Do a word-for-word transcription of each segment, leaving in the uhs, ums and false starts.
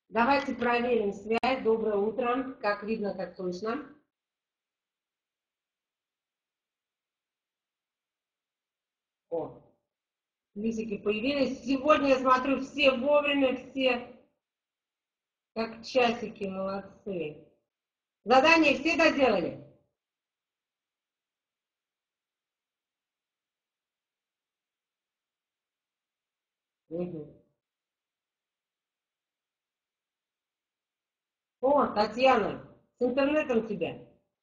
Давайте проверим связь. Доброе утро. Как видно, как слышно. О, плюсики появились. Сегодня я смотрю, все вовремя, все как часики, молодцы. Задание все доделали? Угу. О, Татьяна, с интернетом тебя.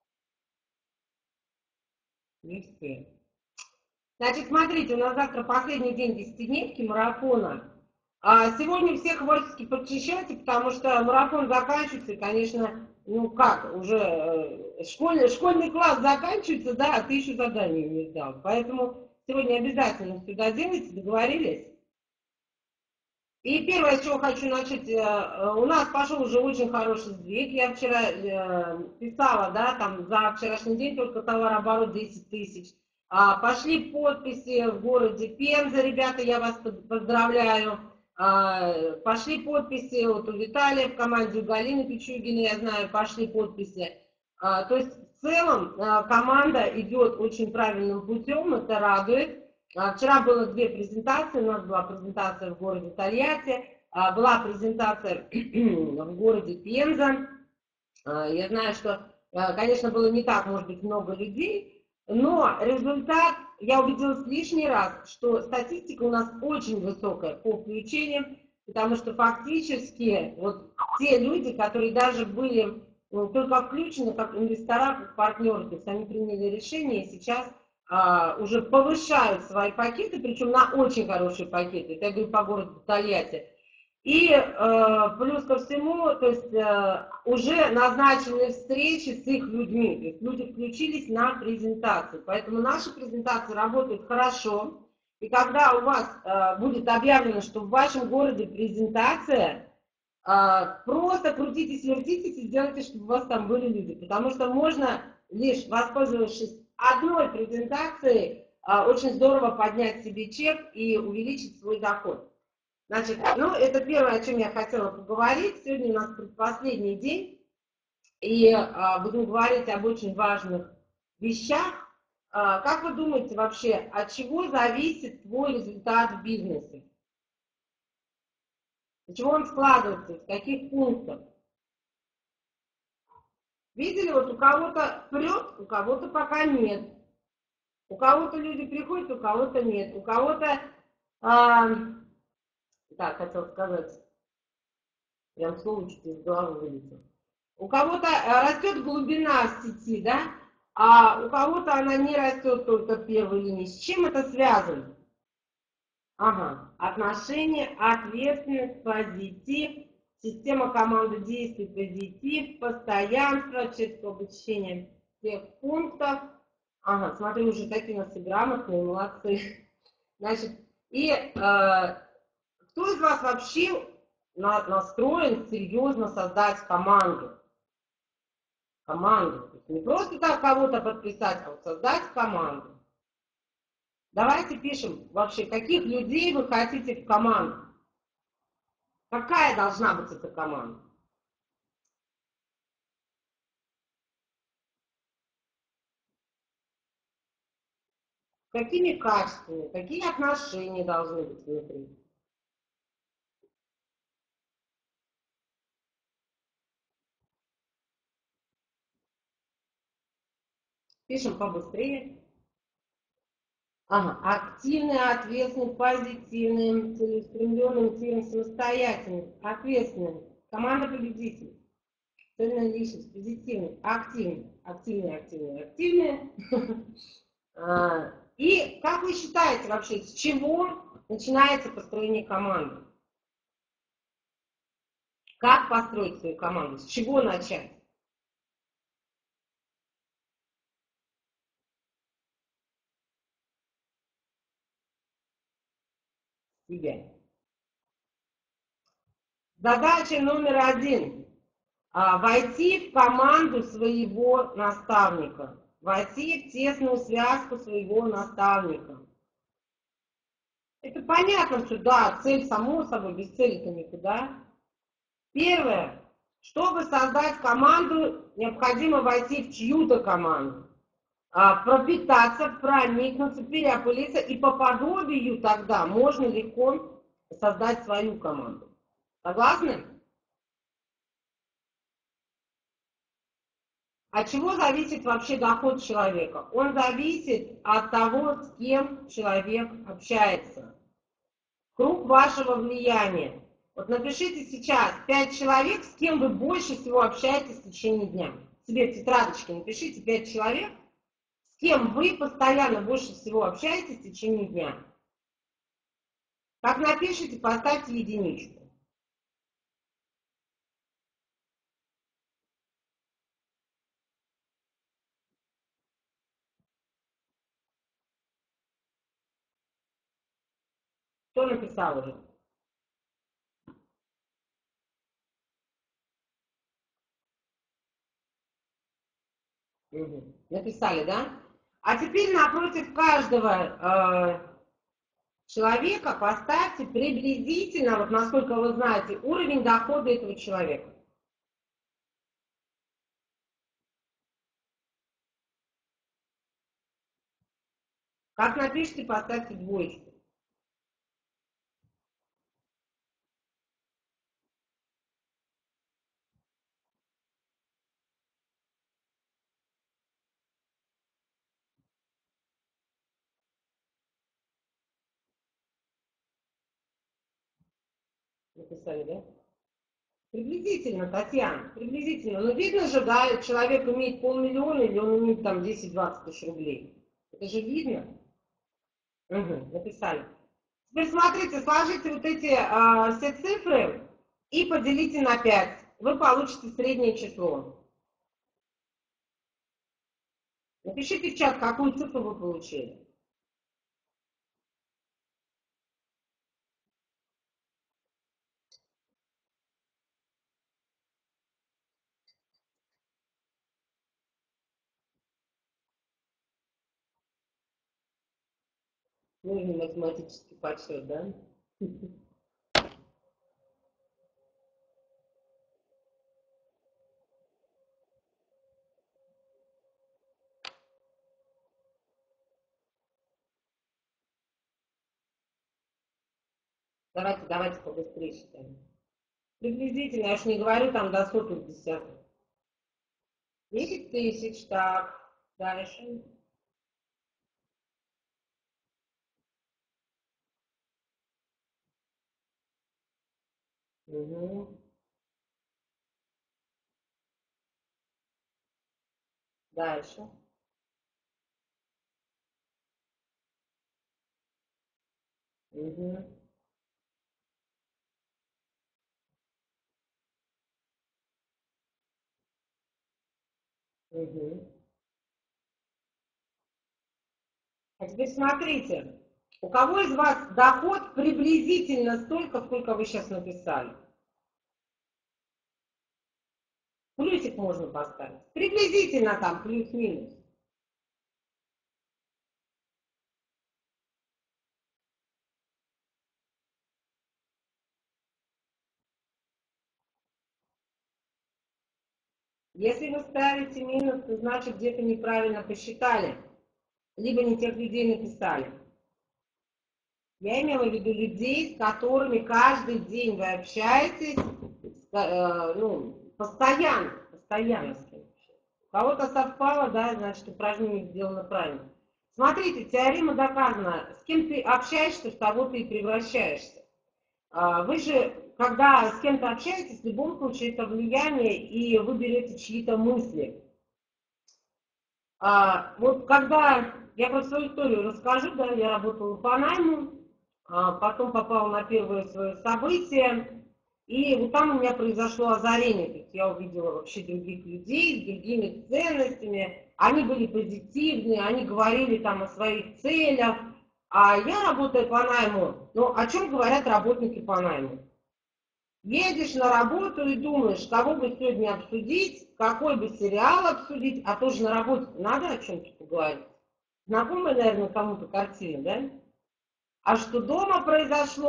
Не все. Значит, смотрите, у нас завтра последний день десятидневки марафона. А сегодня все хвостики подчищайте, потому что марафон заканчивается, и, конечно, ну как, уже э, школьный, школьный класс заканчивается, да, а ты еще задание не сдал. Поэтому сегодня обязательно все доделайте, договорились? И первое, с чего хочу начать, э, э, у нас пошел уже очень хороший сдвиг. Я вчера э, писала, да, там за вчерашний день только товарооборот десять тысяч. А, пошли подписи в городе Пенза, ребята, я вас поздравляю. А, пошли подписи вот у Виталия в команде, у Галины Пичугиной, я знаю, пошли подписи. А, то есть в целом а, команда идет очень правильным путем, это радует. Вчера было две презентации, у нас была презентация в городе Тольятти, была презентация в городе Пенза. Я знаю, что, конечно, было не так, может быть, много людей, но результат, я убедилась лишний раз, что статистика у нас очень высокая по включениям, потому что фактически вот те люди, которые даже были ну, только включены как инвестора, как партнеры, то есть они приняли решение и сейчас а, уже повышают свои пакеты, причем на очень хорошие пакеты, это я говорю по городу Тольятти. И э, плюс ко всему, то есть э, уже назначены встречи с их людьми, то есть люди включились на презентацию, поэтому наши презентации работают хорошо. И когда у вас э, будет объявлено, что в вашем городе презентация, э, просто крутитесь, вертитесь и сделайте, чтобы у вас там были люди, потому что можно лишь воспользовавшись одной презентацией, э, очень здорово поднять себе чек и увеличить свой доход. Значит, ну, это первое, о чем я хотела поговорить. Сегодня у нас предпоследний день, и а, будем говорить об очень важных вещах. А, как вы думаете вообще, от чего зависит твой результат в бизнесе? От чего он складывается, из каких пунктов? Видели, вот у кого-то прет, у кого-то пока нет. У кого-то люди приходят, у кого-то нет. У кого-то, а, так, хотел сказать, прям слово чуть из головы вылетело. У кого-то растет глубина в сети, да, а у кого-то она не растет только в первой линии. С чем это связано? Ага, отношения, ответственность, позитив, система команды действий, позитив, постоянство, четкое обучение всех пунктов. Ага, смотрю, уже такие у нас и грамотные, молодцы. Значит, и э, кто из вас вообще на, настроен серьезно создать команду? Команду. То есть не просто так кого-то подписать, а вот создать команду. Давайте пишем вообще, каких людей вы хотите в команду. Какая должна быть эта команда? Какими качествами, какие отношения должны быть внутри? Пишем побыстрее. Ага. Активный, ответственный, позитивный, целеустремленный, мотивированный, самостоятельный, ответственный. Команда победителей. Цельная личность, позитивный, активный, активный, активный, активный. И как вы считаете вообще, с чего начинается построение команды? Как построить свою команду? С чего начать? Себя. Задача номер один. Войти в команду своего наставника. Войти в тесную связку своего наставника. Это понятно, что да, цель само собой, без цели-то никуда. Первое. Чтобы создать команду, необходимо войти в чью-то команду. А, пропитаться, проникнуться, переопылиться, и по подобию тогда можно легко создать свою команду. Согласны? От чего зависит вообще доход человека? Он зависит от того, с кем человек общается. Круг вашего влияния. Вот напишите сейчас пять человек, с кем вы больше всего общаетесь в течение дня. Себе в тетрадочке напишите пять человек, с кем вы постоянно больше всего общаетесь в течение дня. Как напишите, поставьте единичку. Кто написал уже? Угу. Написали, да? А теперь напротив каждого э, человека поставьте приблизительно, вот насколько вы знаете, уровень дохода этого человека. Как напишите, поставьте двоечку. Написали, да? Приблизительно, Татьяна, приблизительно. Но видно же, да, человек имеет полмиллиона или он имеет там десять-двадцать тысяч рублей. Это же видно. Угу, написали. Теперь смотрите, сложите вот эти а, все цифры и поделите на пять. Вы получите среднее число. Напишите в чат, какую цифру вы получили. Нужный математический подсчет, да? Давайте, давайте побыстрее считаем. Приблизительно, я же не говорю там до сотых десятых. десять тысяч, так, дальше. Угу. Дальше. Угу. Угу. А теперь смотрите, у кого из вас доход приблизительно столько, сколько вы сейчас написали? Плюсик можно поставить. Приблизительно там, плюс-минус. Если вы ставите минус, то значит где-то неправильно посчитали, либо не тех людей написали. Я имела в виду людей, с которыми каждый день вы общаетесь, э, ну, постоянно, постоянно с кем. У кого-то совпало, да, значит упражнение сделано правильно. Смотрите, теорема доказана. С кем ты общаешься, в того ты и превращаешься. Вы же, когда с кем-то общаетесь, в любом случае это влияние, и вы берете чьи-то мысли. Вот когда, я про свою историю расскажу, да, я работала по найму, потом попала на первое свое событие, и вот там у меня произошло озарение, то есть я увидела вообще других людей с другими ценностями, они были позитивные, они говорили там о своих целях, а я, работая по найму, ну о чем говорят работники по найму? Едешь на работу и думаешь, кого бы сегодня обсудить, какой бы сериал обсудить, а тоже на работе надо о чем-то поговорить. Знакомая, наверное, кому-то картина, да? А что дома произошло,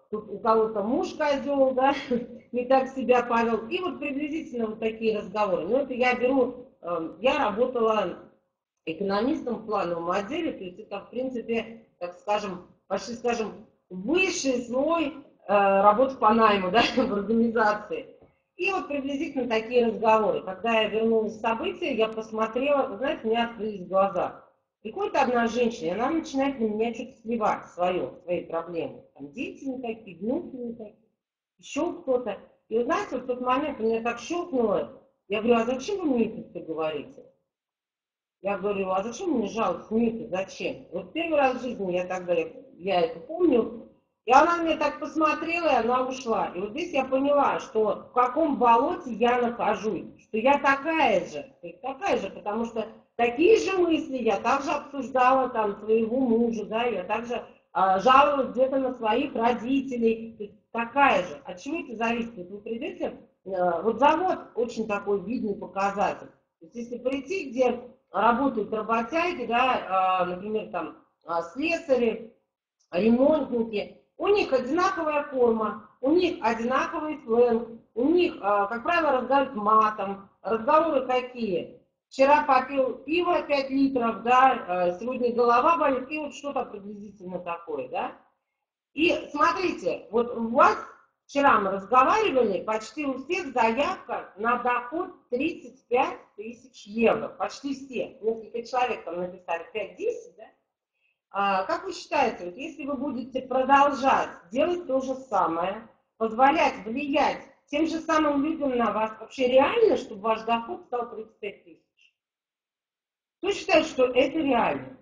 тут у кого-то муж козел, да, не так себя повел. И вот приблизительно вот такие разговоры. Но это я беру, я работала экономистом в плановом отделе, то есть это, в принципе, так скажем, почти, скажем, высший слой э, работы по найму, да, в организации. И вот приблизительно такие разговоры. Когда я вернулась с события, я посмотрела, вы знаете, у меня открылись глаза. Приходит одна женщина, и она начинает на меня что-то сливать свое, свои проблемы. Там дети не такие, внуки не такие, еще кто-то. И вы знаете, вот в тот момент меня так щелкнуло, я говорю, а зачем вы мне это все говорите? Я говорю, а зачем мне жаловаться? Мне-то зачем? Вот первый раз в жизни я тогда, я это помню, и она мне так посмотрела, и она ушла. И вот здесь я поняла, что в каком болоте я нахожусь, что я такая же, такая же, потому что такие же мысли я также обсуждала там своего мужа, да, я также а, жаловалась где-то на своих родителей, то есть такая же. От чего это зависит? Вот вы придете, а, вот завод очень такой видный показатель. То есть если прийти, где работают работяги, да, а, например, там а, слесари, ремонтники, у них одинаковая форма, у них одинаковый сленг, у них, как правило, разговаривают матом. Разговоры какие? Вчера попил пиво пять литров, да, сегодня голова болит, и вот что-то приблизительно такое, да. И смотрите, вот у вас вчера мы разговаривали, почти у всех заявка на доход тридцать пять тысяч евро, почти все. Несколько человек там написали пять-десять, да. А, как вы считаете, вот если вы будете продолжать делать то же самое, позволять влиять тем же самым людям на вас, вообще реально, чтобы ваш доход стал тридцать пять тысяч? Кто считает, что это реально?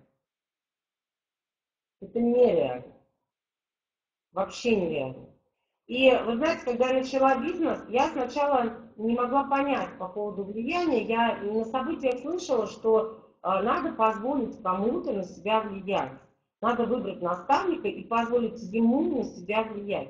Это нереально. Вообще нереально. И вы знаете, когда я начала бизнес, я сначала не могла понять по поводу влияния. Я на событиях слышала, что а, надо позволить кому-то на себя влиять. Надо выбрать наставника и позволить ему на себя влиять.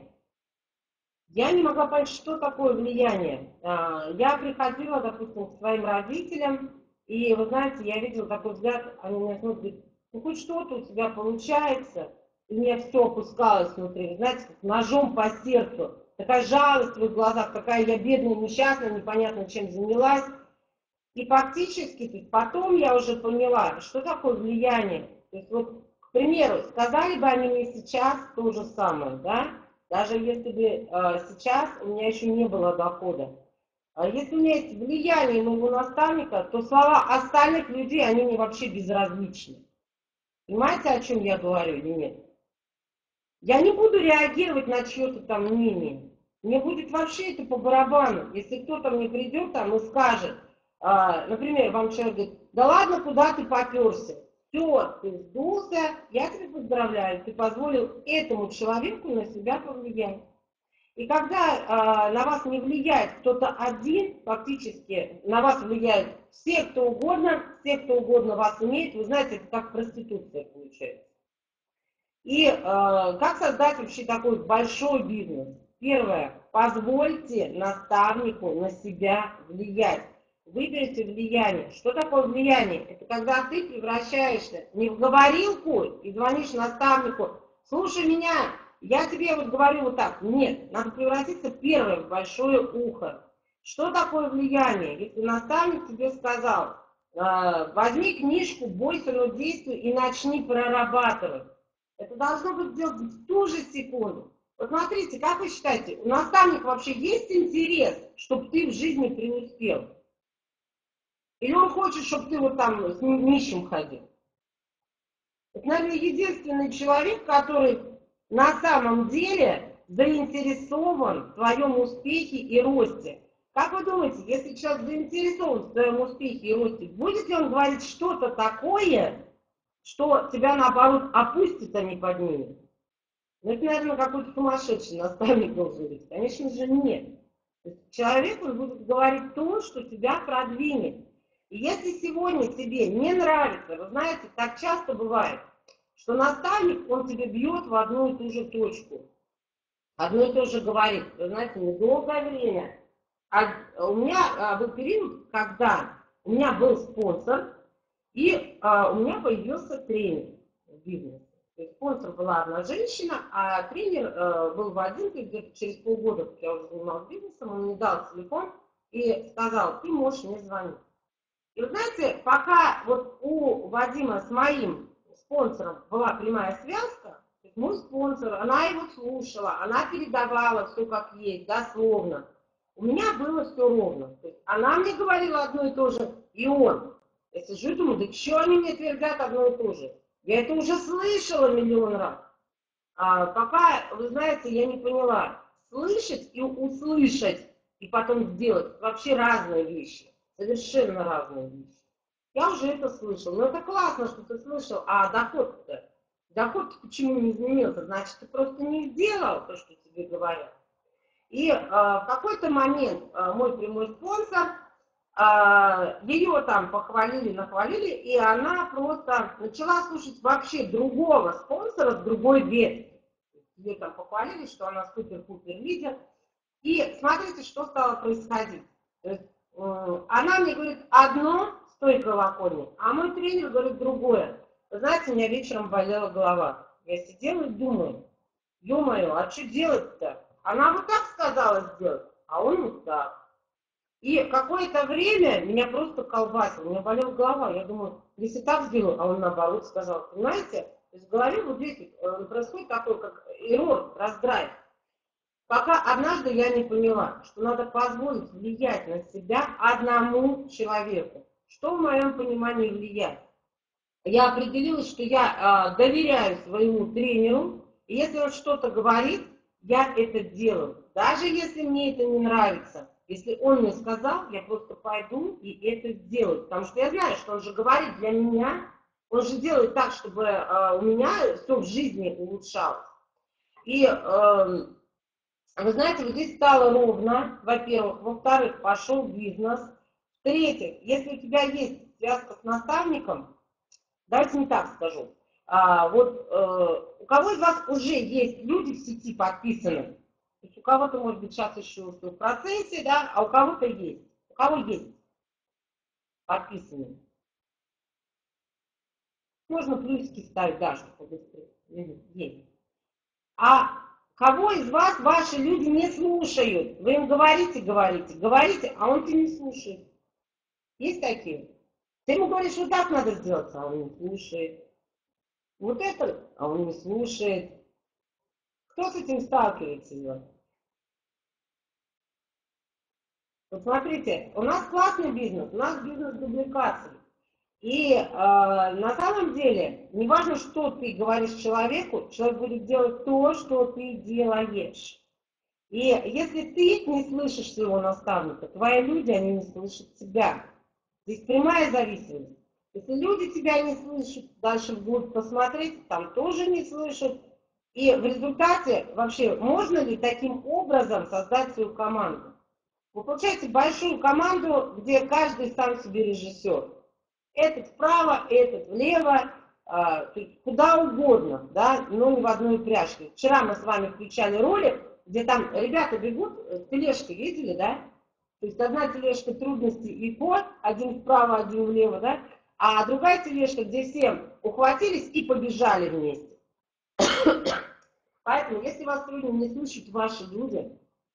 Я не могла понять, что такое влияние. А, я приходила, допустим, к своим родителям, и, вы знаете, я видела такой взгляд, они меня смотрят, говорят, ну хоть что-то у тебя получается. И у меня все опускалось внутри, вы знаете, как ножом по сердцу. Такая жалость в их глазах, какая я бедная, несчастная, непонятно чем занялась. И фактически, то есть потом я уже поняла, что такое влияние. То есть вот, к примеру, сказали бы они мне сейчас то же самое, да? Даже если бы э, сейчас у меня еще не было дохода. А если у меня есть влияние моего наставника, то слова остальных людей, они мне вообще безразличны. Понимаете, о чем я говорю или нет? Я не буду реагировать на чье-то там мнение. Мне будет вообще это по барабану. Если кто-то мне придет там и скажет, а, например, вам человек говорит, да ладно, куда ты поперся? Все, ты сдулся, я тебя поздравляю, ты позволил этому человеку на себя повлиять. И когда а, на вас не влияет кто-то один, фактически на вас влияют все, кто угодно, все, кто угодно вас имеет, вы знаете, это как проституция получается. И э, как создать вообще такой большой бизнес? Первое. Позвольте наставнику на себя влиять. Выберите влияние. Что такое влияние? Это когда ты превращаешься не в говорилку и звонишь наставнику, слушай меня, я тебе вот говорю вот так. Нет, надо превратиться первое в большое ухо. Что такое влияние? Если наставник тебе сказал, э, возьми книжку, бойся, но действуй и начни прорабатывать. Это должно быть сделать в ту же секунду. Вот смотрите, как вы считаете, у наставника вообще есть интерес, чтобы ты в жизни преуспел? Или он хочет, чтобы ты вот там с нищим ходил? Это, наверное, единственный человек, который на самом деле заинтересован в твоем успехе и росте. Как вы думаете, если человек заинтересован в твоем успехе и росте, будет ли он говорить что-то такое, что тебя, наоборот, опустит, а не поднимет? Ну, это, наверное, какой-то сумасшедший наставник должен быть. Конечно же, нет. То есть человек, он будет говорить то, что тебя продвинет. И если сегодня тебе не нравится, вы знаете, так часто бывает, что наставник, он тебе бьет в одну и ту же точку. Одно и то же говорит. Вы знаете, недолгое время. А у меня был период, когда у меня был спонсор, и а, у меня появился тренер в бизнесе. То есть спонсор была одна женщина, а тренер э, был Вадим, где-то через полгода, как я уже занималась бизнесом, он мне дал телефон и сказал: ты можешь мне звонить. И вы знаете, пока вот у Вадима с моим спонсором была прямая связка, мой спонсор, она его слушала, она передавала все как есть, дословно. У меня было все ровно. То есть она мне говорила одно и то же, и он. Я сижу и думаю, да что они мне твердят одно и то же? Я это уже слышала миллион раз. А пока, вы знаете, я не поняла, слышать и услышать, и потом сделать вообще разные вещи. Совершенно разные вещи. Я уже это слышал. Но это классно, что ты слышал, а доход-то? Доход почему не изменился? Значит, ты просто не сделал то, что тебе говорят. И э, в какой-то момент э, мой прямой спонсор, э, ее там похвалили, нахвалили, и она просто начала слушать вообще другого спонсора с другой ветки. Ее там похвалили, что она супер-пупер лидер. И смотрите, что стало происходить. То есть, э, она мне говорит одно с той колокольни, а мой тренер говорит другое. Вы знаете, у меня вечером болела голова. Я сидела и думаю, ё-моё, а что делать-то? Она вот так сказала сделать, а он вот так. И какое-то время меня просто колбасило, у меня болела голова. Я думаю, если так сделаю, а он наоборот сказал. Понимаете? То есть в голове вот здесь происходит такой, как эррор, раздрайв. Пока однажды я не поняла, что надо позволить влиять на себя одному человеку. Что в моем понимании влиять? Я определилась, что я э, доверяю своему тренеру, и если он что-то говорит, я это делаю. Даже если мне это не нравится. Если он мне сказал, я просто пойду и это сделаю. Потому что я знаю, что он же говорит для меня, он же делает так, чтобы э, у меня все в жизни улучшалось. И, э, вы знаете, вот здесь стало ровно, во-первых. Во-вторых, пошел бизнес. В-третьих, если у тебя есть связка с наставником, давайте не так скажу. А, вот э, у кого из вас уже есть люди в сети подписаны? То есть у кого-то, может быть, сейчас еще в процессе, да, а у кого-то есть. У кого есть подписаны? Можно плюсики ставить, да, чтобы побыстрее. Есть. А кого из вас ваши люди не слушают? Вы им говорите, говорите, говорите, а он тебя не слушает. Есть такие? Ты ему говоришь, вот так надо сделать, а он не слушает. Вот это, а он не слушает. Кто с этим сталкивается? Вот смотрите, у нас классный бизнес, у нас бизнес дубликации. И э, на самом деле, не важно, что ты говоришь человеку, человек будет делать то, что ты делаешь. И если ты не слышишь своего наставника, твои люди, они не слышат тебя. Здесь прямая зависимость. Если люди тебя не слышат, дальше вглубь посмотреть, там тоже не слышат. И в результате вообще можно ли таким образом создать свою команду? Вы получаете большую команду, где каждый сам себе режиссер. Этот вправо, этот влево, а, куда угодно, да, но не в одной пряжке. Вчера мы с вами включали ролик, где там ребята бегут с тележкой, видели, да? То есть одна тележка трудности и ход, один вправо, один влево, да? А другая тележка, где все ухватились и побежали вместе. Поэтому, если вас трудно не слышат ваши люди,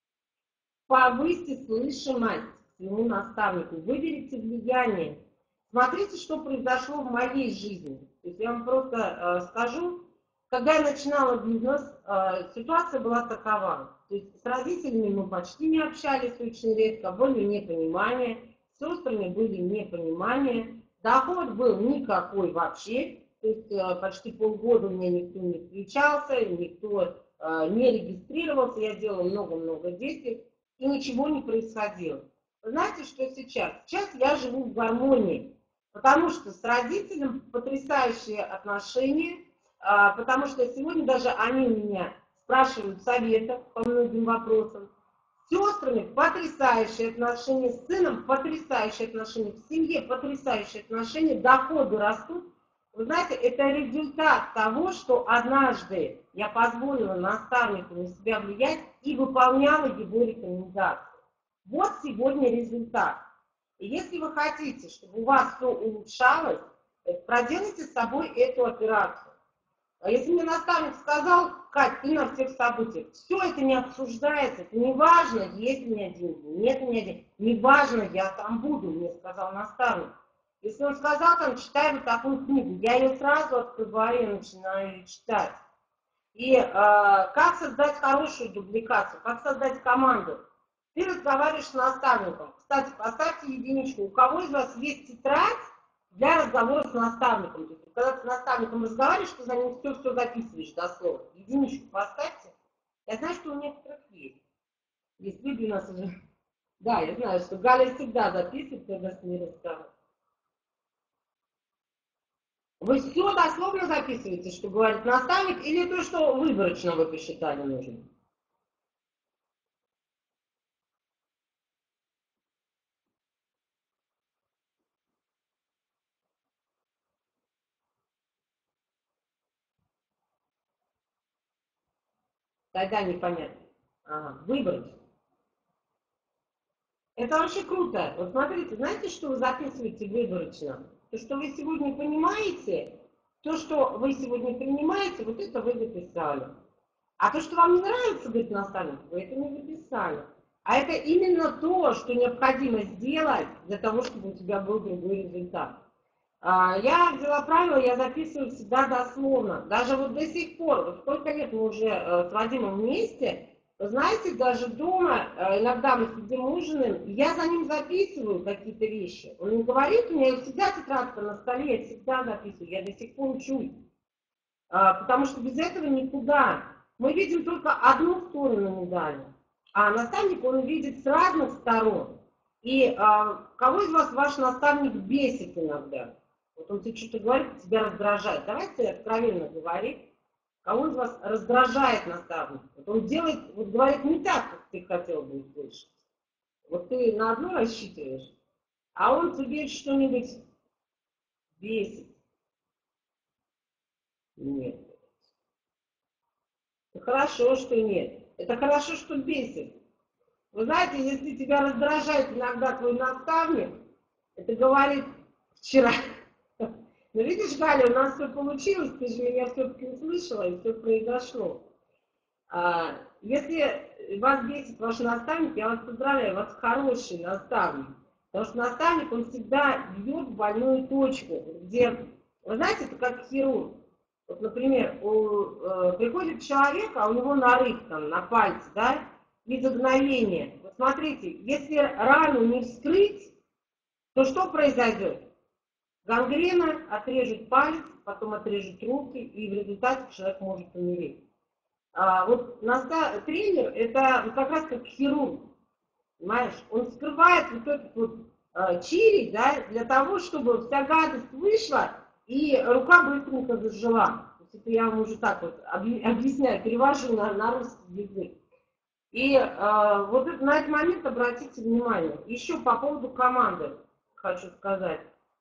повысьте слышимость к своему наставнику, выберите влияние. Смотрите, что произошло в моей жизни. То есть я вам просто э, скажу, когда я начинала бизнес, э, ситуация была такова. То есть с родителями мы почти не общались очень редко, были непонимания, с сестрами были непонимания, доход был никакой вообще. То есть э, почти полгода у меня никто не встречался, никто э, не регистрировался, я делала много-много действий, и ничего не происходило. Вы знаете, что сейчас? Сейчас я живу в гармонии. Потому что с родителем потрясающие отношения, потому что сегодня даже они меня спрашивают советов по многим вопросам. С сестрами потрясающие отношения, с сыном потрясающие отношения, в семье потрясающие отношения, доходы растут. Вы знаете, это результат того, что однажды я позволила наставнику на себя влиять и выполняла его рекомендации. Вот сегодня результат. И если вы хотите, чтобы у вас все улучшалось, проделайте с собой эту операцию. А если мне наставник сказал: Кать, ты на всех событиях, все это не обсуждается, это не важно, есть у меня деньги, нет у меня денег, не важно, я там буду, мне сказал наставник. Если он сказал, там, читай вот такую книгу, я ее сразу открываю и начинаю ее читать. И э, как создать хорошую дубликацию, как создать команду. Ты разговариваешь с наставником. Кстати, поставьте единичку. У кого из вас есть тетрадь для разговора с наставником? То есть, когда ты с наставником разговариваешь, ты за ним все-все записываешь дословно. Единичку поставьте. Я знаю, что у некоторых есть. Есть люди у нас уже. Да, я знаю, что Галя всегда записывает, когда с ней разговаривает. Вы все дословно записываете, что говорит наставник, или то, что выборочно вы посчитали нужно? Тогда непонятно. Ага, выбрать. Это вообще круто. Вот смотрите, знаете, что вы записываете выборочно? То, что вы сегодня понимаете, то, что вы сегодня принимаете, вот это вы записали. А то, что вам не нравится, говорит наставник, вы это не записали. А это именно то, что необходимо сделать для того, чтобы у тебя был другой результат. Я взяла правило, я записываю всегда дословно. Даже вот до сих пор, вот сколько лет мы уже с Вадимом вместе, вы знаете, даже дома, иногда мы сидим ужинаем, я за ним записываю какие-то вещи. Он не говорит, у меня всегда тетрадка на столе, я всегда записываю, я до сих пор учусь. Потому что без этого никуда. Мы видим только одну сторону медали, а наставник, он видит с разных сторон. И кого из вас ваш наставник бесит иногда? Вот он тебе что-то говорит, тебя раздражает. Давайте откровенно говорить. Кого из вас раздражает наставник? Вот он делает, вот говорит не так, как ты хотел бы услышать. Вот ты на одно рассчитываешь, а он тебе что-нибудь бесит. Нет. Это хорошо, что нет. Это хорошо, что бесит. Вы знаете, если тебя раздражает иногда твой наставник, это говорит вчера. Но видишь, Галя, у нас все получилось, ты же меня все-таки услышала, и все произошло. А, если вас бесит ваш наставник, я вас поздравляю, у вас хороший наставник. Потому что наставник, он всегда бьет в больную точку, где, вы знаете, это как хирург. Вот, например, у, э, приходит человек, а у него нарыв там на пальце, да, и загноение. Вот смотрите, если рану не вскрыть, то что произойдет? Гангрена, отрежут палец, потом отрежут руки, и в результате человек может умереть. А вот наста... тренер, это как раз как хирург, понимаешь? Он скрывает вот этот вот э, чирий, да, для того, чтобы вся гадость вышла, и рука быстренько зажила. То есть это я вам уже так вот объясняю, перевожу на, на русский язык. И э, вот это, на этот момент обратите внимание. Еще по поводу команды хочу сказать.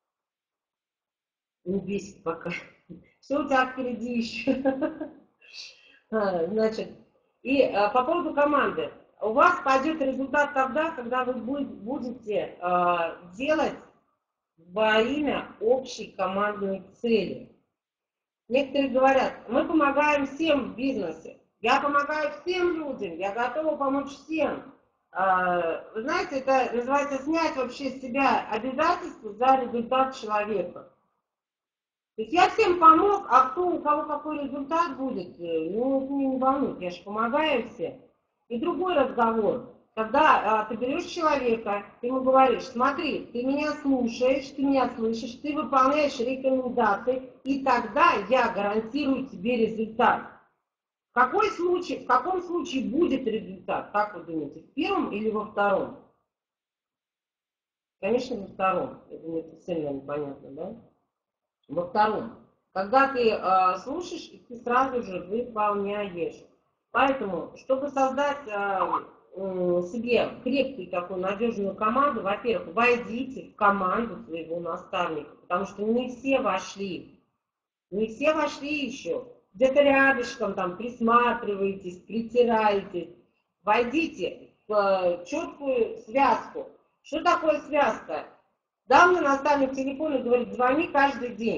Не бесит пока. Все у тебя впереди еще. Значит, и по поводу команды. У вас пойдет результат тогда, когда вы будете делать во имя общей командной цели. Некоторые говорят, мы помогаем всем в бизнесе. Я помогаю всем людям, я готова помочь всем. Вы знаете, это называется снять вообще с себя обязательства за результат человека. То есть я всем помог, а кто, у кого какой результат будет, ну, это меня не волнует, я же помогаю всем. И другой разговор, когда а, ты берешь человека, ты ему говоришь, смотри, ты меня слушаешь, ты меня слышишь, ты выполняешь рекомендации, и тогда я гарантирую тебе результат. В, какой случай, в каком случае будет результат, как вы думаете, в первом или во втором? Конечно, во втором, это мне сильно непонятно, да? Во втором, когда ты э, слушаешь, ты сразу же выполняешь. Поэтому, чтобы создать э, э, себе крепкую такую надежную команду, во-первых, войдите в команду своего наставника, потому что не все вошли. Не все вошли еще. Где-то рядышком там присматриваетесь, притираетесь. Войдите в э, четкую связку. Что такое связка? Дал мне наставник телефон и говорит, звони каждый день.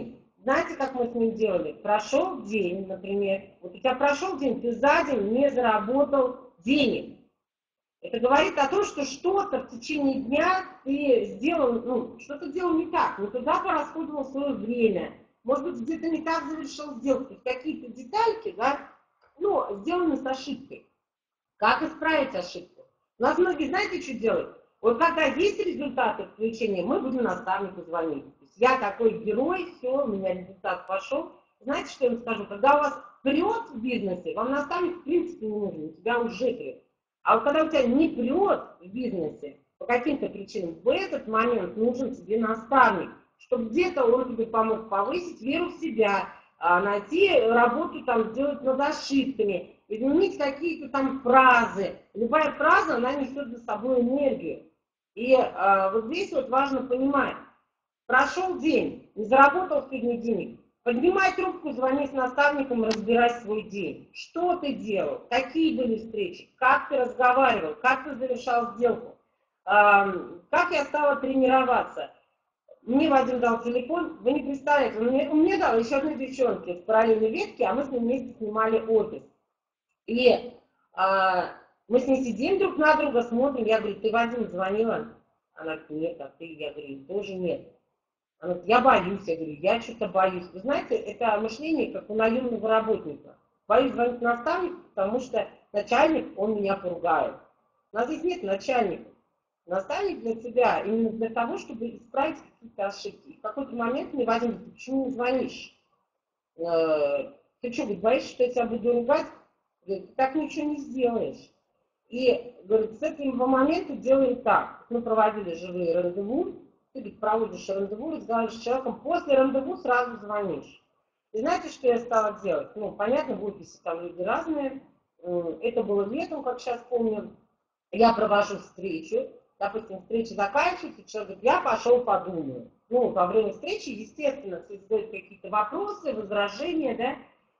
знаете, как мы с ним делали? Прошел день, например. Вот у тебя прошел день, ты за день не заработал денег. Это говорит о том, что что-то в течение дня ты сделал, ну, что-то делал не так, не туда порасходовал свое время. Может быть, где-то не так завершил сделку. То есть какие-то детальки, да, ну, сделаны с ошибкой. Как исправить ошибку? У нас многие, знаете, что делают? Вот когда есть результаты включения, мы будем наставнику звонить. То есть я такой герой, все, у меня результат пошел. Знаете, что я вам скажу? Когда у вас прет в бизнесе, вам наставник в принципе не нужен, у тебя уже прет. А вот когда у тебя не прет в бизнесе, по каким-то причинам, в этот момент нужен тебе наставник, чтобы где-то он тебе помог повысить веру в себя, найти работу, там, сделать над ошибками, изменить какие-то там фразы. Любая фраза, она несет за собой энергию. И э, вот здесь вот важно понимать, прошел день, не заработал сегодня денег, поднимай трубку, звони с наставником, разбирай свой день. Что ты делал, какие были встречи, как ты разговаривал, как ты завершал сделку, э, как я стала тренироваться. Мне Вадим дал телефон, вы не представляете, он мне, он мне дал еще одной девчонке в параллельной ветке, а мы с ним вместе снимали офис. И а, мы с ней сидим друг на друга, смотрим, я говорю, ты, Вадим, звонила? Она говорит, нет, а ты? Я говорю, тоже нет. Она говорит, я боюсь, я говорю, я что-то боюсь. Вы знаете, это мышление, как у наемного работника. Боюсь звонить наставнику, потому что начальник, он меня поругает. У нас здесь нет начальника. Наставник для тебя именно для того, чтобы исправить какие-то ошибки. И в какой-то момент мне Вадим говорит, почему не звонишь? Э, ты что, боишься, что я тебя буду ругать? Говорит, ты так ничего не сделаешь. И, говорит, с этого момента делаем так. Мы проводили живые рандеву. Ты, говорит, проводишь рандеву, разговариваешь с человеком. После рандеву сразу звонишь. И знаете, что я стала делать? Ну, понятно, в офисе там люди разные. Это было летом, как сейчас помню. Я провожу встречу. Допустим, встреча заканчивается, человек говорит, я пошел подумаю. Ну, во время встречи, естественно, все задают какие-то вопросы, возражения, да.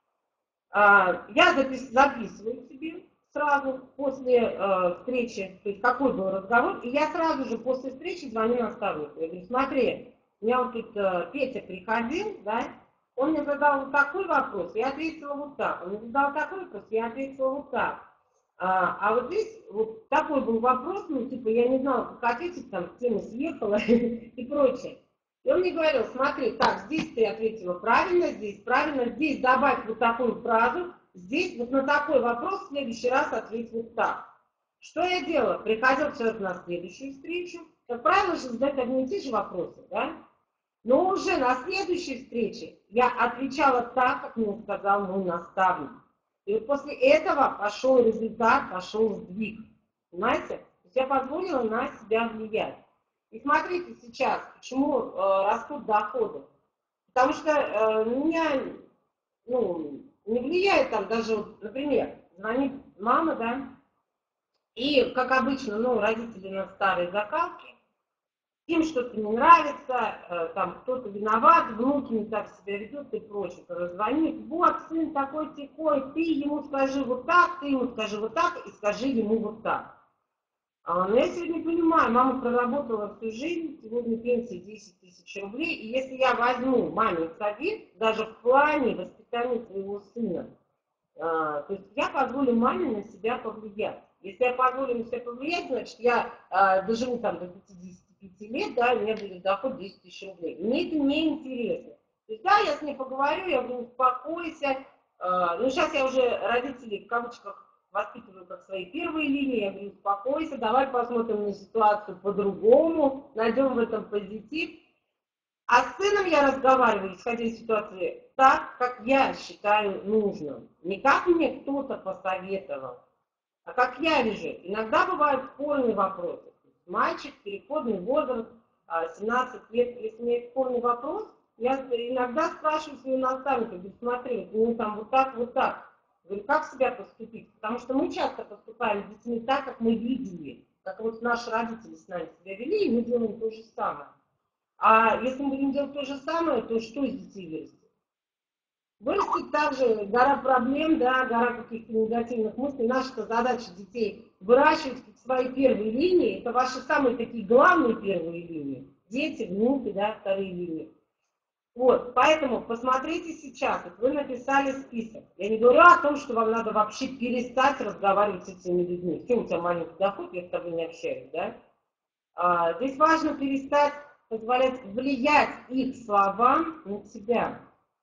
А, я запис, записываю себе сразу после э, встречи, то есть какой был разговор, и я сразу же после встречи звоню наставнику. Я говорю, смотри, у меня вот тут э, Петя приходил, да, он мне задал вот такой вопрос, я ответила вот так. Он мне задал такой вопрос, я ответила вот так. А, а вот здесь вот такой был вопрос, ну, типа, я не знала, как ответить, там, тема съехала и прочее. И он мне говорил, смотри, так, здесь ты ответила правильно, здесь правильно, здесь добавь вот такую фразу, здесь вот на такой вопрос в следующий раз ответь вот так. Что я делала? Приходил человек на следующую встречу, как правило, же задать одни и те же вопросы, да? Но уже на следующей встрече я отвечала так, как мне сказал мой наставник. И вот после этого пошел результат, пошел сдвиг. Понимаете? То есть я позволила на себя влиять. И смотрите сейчас, почему э, растут доходы. Потому что э, меня ну, не влияет там даже, вот, например, звонит мама, да, и, как обычно, ну, родители на старой закалке, им что-то не нравится, э, там кто-то виноват, внуки не так себя ведут и прочее. Звонит, вот, сын такой-тикой, ты ему скажи вот так, ты ему скажи вот так и скажи ему вот так. А, но я сегодня понимаю, мама проработала всю жизнь, сегодня пенсия десять тысяч рублей, и если я возьму маме совет, даже в плане воспитания своего сына, а, то есть я позволю маме на себя повлиять. Если я позволю на себя повлиять, значит я а, доживу там до пятидесяти пяти лет, да, у меня будет доход десять тысяч рублей. Мне это не интересно. То есть да, я с ней поговорю, я говорю, успокойся. А, ну сейчас я уже родителей в кавычках воспитываю как свои первые линии, я говорю, успокойся, давай посмотрим на ситуацию по-другому, найдем в этом позитив. А с сыном я разговариваю, исходя из ситуации, так, как я считаю нужным. Не как мне кто-то посоветовал, а как я вижу. Иногда бывают спорные вопросы. Мальчик, переходный возраст, семнадцать лет, если у меня спорный вопрос, я иногда спрашиваю своего наставника, говорю, смотри, ну там вот так, вот так. Говорю, как себя поступить? Потому что мы часто поступаем с детьми так, как мы видели, как вот наши родители с нами себя вели, и мы делаем то же самое. А если мы будем делать то же самое, то что из детей вырастет? Вырастет также гора проблем, да, гора каких-то негативных мыслей. Наша задача детей выращивать как свои первые линии. Это ваши самые такие главные первые линии. Дети, внуки, да, вторые линии. Вот, поэтому посмотрите сейчас, вот вы написали список. Я не говорю о том, что вам надо вообще перестать разговаривать с этими людьми. Все, у тебя маленький доход, я с тобой не общаюсь, да? А, здесь важно перестать позволять влиять их словам на тебя.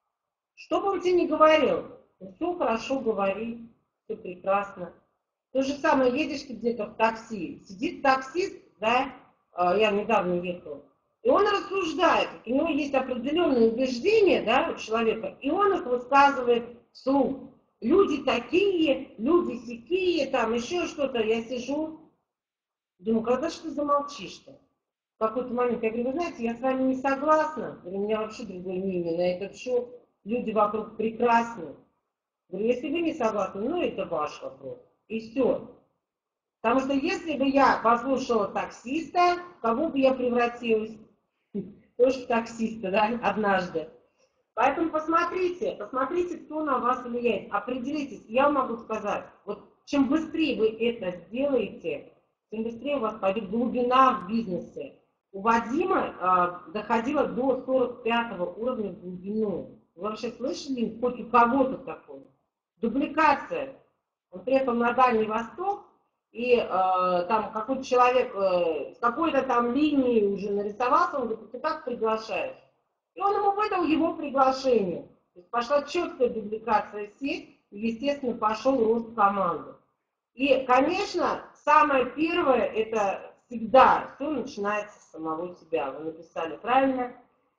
Что бы он тебе ни говорил, все хорошо говори, все прекрасно. То же самое, едешь ты где-то в такси, сидит таксист, да, я недавно ехала, и он рассуждает, у него есть определенные убеждения, да, у человека, и он их высказывает вслух. Люди такие, люди сякие, там еще что-то. Я сижу, думаю, когда же ты замолчишь-то? В какой-то момент я говорю, вы знаете, я с вами не согласна, у меня вообще другое мнение на этот счет, люди вокруг прекрасны. Говорю, если вы не согласны, ну это ваш вопрос. И все. Потому что если бы я послушала таксиста, в кого бы я превратилась? Тоже в таксиста, да, однажды. Поэтому посмотрите, посмотрите, кто на вас влияет. Определитесь. Я могу сказать, вот чем быстрее вы это сделаете, тем быстрее у вас пойдет глубина в бизнесе. У Вадима э, доходило до сорок пятого уровня в глубину. Вы вообще слышали хоть у кого-то такое? Дубликация. Он приехал на Дальний Восток, и э, там какой-то человек э, с какой-то там линией уже нарисовался, он говорит, ты как приглашаешь? И он ему выдал его приглашение. То есть пошла четкая дубликация в сеть, и, естественно, пошел рост команды. И, конечно, самое первое, это всегда все начинается с самого себя. Вы написали правильно.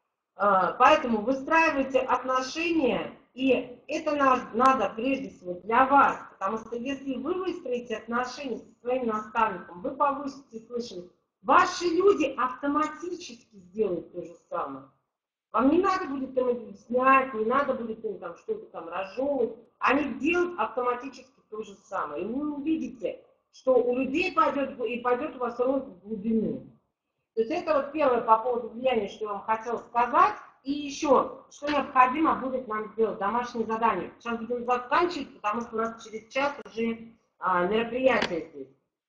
Поэтому выстраивайте отношения, и это надо прежде всего для вас, потому что если вы выстроите отношения со своим наставником, вы повысите слышимость, ваши люди автоматически сделают то же самое. Вам не надо будет им объяснять, не надо будет им там что-то там разжевывать, они делают автоматически то же самое. И вы увидите, что у людей пойдет, и пойдет у вас рост в глубину. То есть это вот первое по поводу влияния, что я вам хотела сказать. И еще, что необходимо будет нам сделать, домашнее задание. Сейчас будем заканчивать, потому что у нас через час уже а, мероприятие здесь.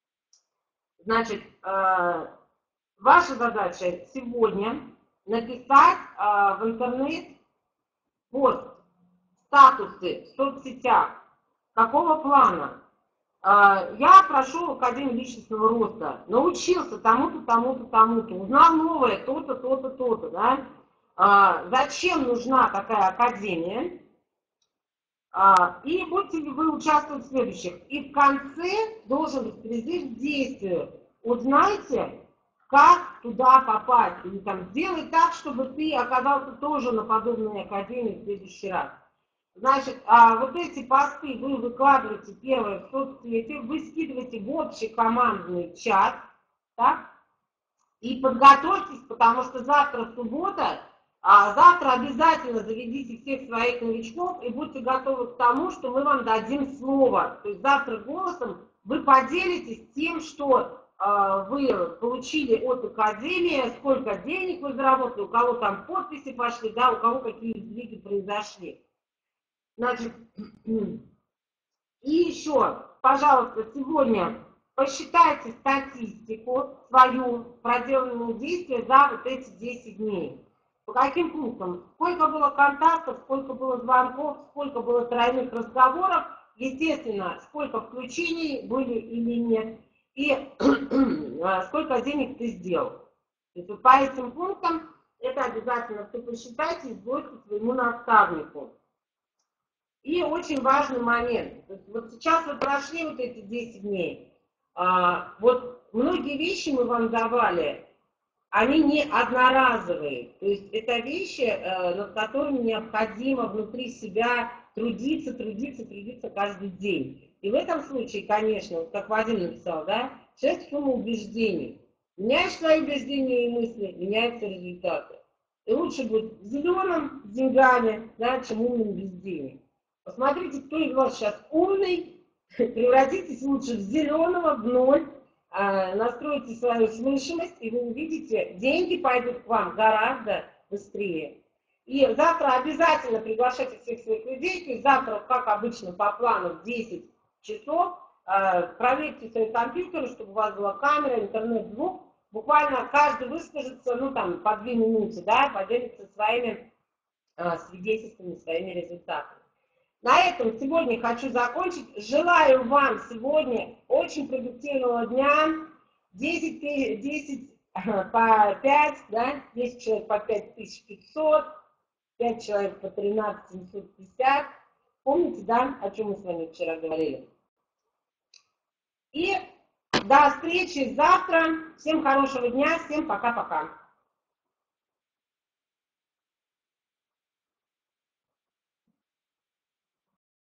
Значит, а, ваша задача сегодня написать а, в интернет пост, статусы в соцсетях. Какого плана? Я прошел Академию личностного роста, научился тому-то, тому-то, тому-то, узнал новое, то-то, то-то, то-то, да? А, зачем нужна такая академия? А, и будете ли вы участвовать в следующих? И в конце должен быть призыв к действию. Узнайте, как туда попасть, или там сделай так, чтобы ты оказался тоже на подобной академии в следующий раз. Значит, а вот эти посты вы выкладываете первое в соцсети, вы скидываете в общий командный чат, так? И подготовьтесь, потому что завтра суббота, а завтра обязательно заведите всех своих новичков и будьте готовы к тому, что мы вам дадим слово. То есть завтра голосом вы поделитесь тем, что э, вы получили от Академии, сколько денег вы заработали, у кого там подписи пошли, да, у кого какие сдвиги произошли. Значит, и еще, пожалуйста, сегодня посчитайте статистику свою, проделанные действия за вот эти десять дней. По каким пунктам? Сколько было контактов, сколько было звонков, сколько было тройных разговоров, естественно, сколько включений были или нет, и сколько денег ты сделал. То есть вот по этим пунктам это обязательно ты посчитайте и сбросьте своему наставнику. И очень важный момент. Вот сейчас вы прошли вот эти десять дней. А, вот многие вещи мы вам давали, они не одноразовые. То есть это вещи, над которыми необходимо внутри себя трудиться, трудиться, трудиться каждый день. И в этом случае, конечно, вот как Вадим написал, да, шесть сумм убеждений. Меняешь свои убеждения и мысли, меняются результаты. И лучше быть зеленым с деньгами, да, чем умным без денег. Посмотрите, кто из вас сейчас умный, превратитесь лучше в зеленого, в ноль, настройте свою слышимость, и вы увидите, деньги пойдут к вам гораздо быстрее. И завтра обязательно приглашайте всех своих людей, то есть завтра, как обычно, по плану в десять часов, проверьте свои компьютеры, чтобы у вас была камера, интернет, звук, буквально каждый выскажется, ну там, по две минуты, да, поделится своими свидетельствами, своими результатами. На этом сегодня хочу закончить. Желаю вам сегодня очень продуктивного дня. десять, десять по пять, да, десять человек по пять тысяч пятьсот, пять человек по тринадцать тысяч семьсот пятьдесят. Помните, да, о чем мы с вами вчера говорили? И до встречи завтра. Всем хорошего дня, всем пока-пока.